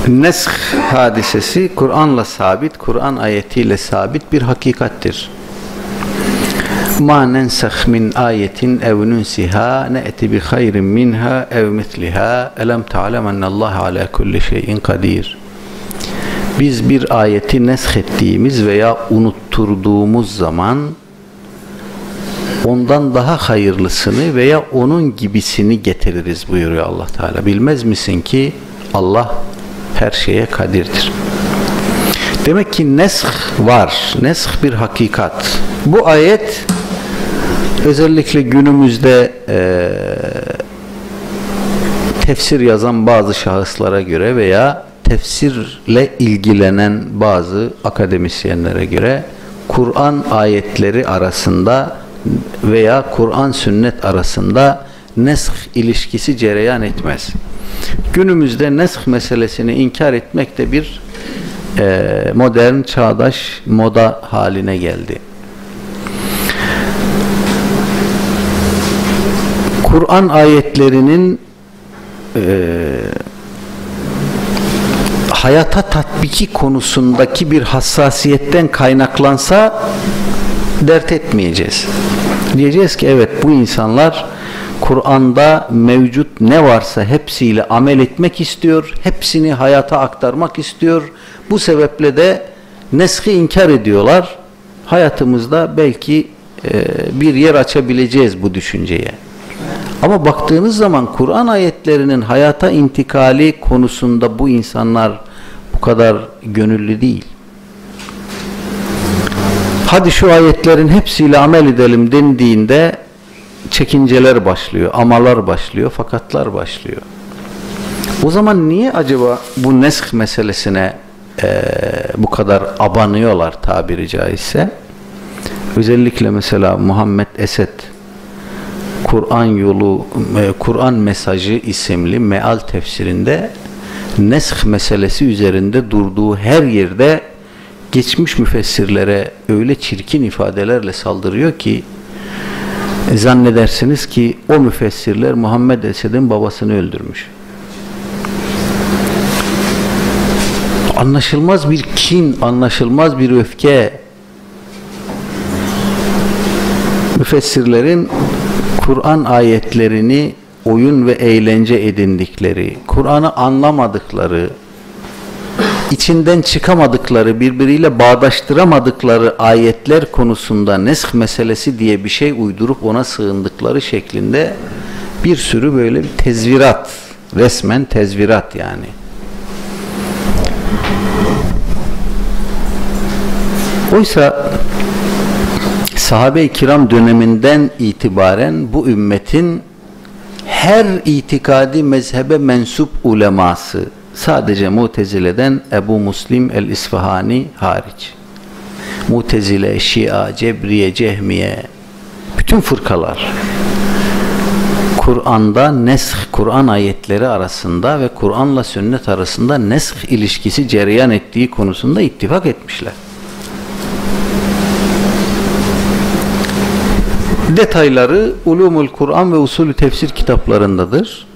Nesk hadisesi Kur'an'la sabit, Kur'an ayetiyle sabit bir hakikattir. Ma nensah min ayetin ev nunsiha ne'ti bi hayrin minha ev misliha elem ta'lem ennallaha ala kulli şeyin kadir. Biz bir ayeti nesk ettiğimiz veya unutturduğumuz zaman ondan daha hayırlısını veya onun gibisini getiririz buyuruyor Allah Teala. Bilmez misin ki Allah her şeye kadirdir. Demek ki nesk var. Nesk bir hakikat. Bu ayet özellikle günümüzde tefsir yazan bazı şahıslara göre veya tefsirle ilgilenen bazı akademisyenlere göre Kur'an ayetleri arasında veya Kur'an sünnet arasında nesk ilişkisi cereyan etmez. Günümüzde nesk meselesini inkar etmek de bir modern, çağdaş moda haline geldi. Kur'an ayetlerinin hayata tatbiki konusundaki bir hassasiyetten kaynaklansa dert etmeyeceğiz. Diyeceğiz ki evet, bu insanlar Kur'an'da mevcut ne varsa hepsiyle amel etmek istiyor, hepsini hayata aktarmak istiyor. Bu sebeple de neski inkar ediyorlar. Hayatımızda belki bir yer açabileceğiz bu düşünceye. Ama baktığınız zaman Kur'an ayetlerinin hayata intikali konusunda bu insanlar bu kadar gönüllü değil. Hadi şu ayetlerin hepsiyle amel edelim dendiğinde çekinceler başlıyor, amalar başlıyor, fakatlar başlıyor. O zaman niye acaba bu nesk meselesine bu kadar abanıyorlar tabiri caizse? Özellikle mesela Muhammed Esed Kur'an yolu, Kur'an mesajı isimli meal tefsirinde nesk meselesi üzerinde durduğu her yerde geçmiş müfessirlere öyle çirkin ifadelerle saldırıyor ki zannedersiniz ki o müfessirler Muhammed Esed'in babasını öldürmüş. Anlaşılmaz bir kin, anlaşılmaz bir öfke. Müfessirlerin Kur'an ayetlerini oyun ve eğlence edindikleri, Kur'an'ı anlamadıkları, içinden çıkamadıkları, birbiriyle bağdaştıramadıkları ayetler konusunda nesk meselesi diye bir şey uydurup ona sığındıkları şeklinde bir sürü böyle bir tezvirat, resmen tezvirat yani. Oysa sahabe-i kiram döneminden itibaren bu ümmetin her itikadi mezhebe mensup uleması, sadece Mutezile'den Ebu Muslim el-İsfahani hariç, Mutezile, Şia, Cebriye, Cehmiye, bütün fırkalar Kur'an'da nesk, Kur'an ayetleri arasında ve Kur'an'la sünnet arasında nesk ilişkisi cereyan ettiği konusunda ittifak etmişler. Detayları Ulumul Kur'an ve Usulü Tefsir kitaplarındadır.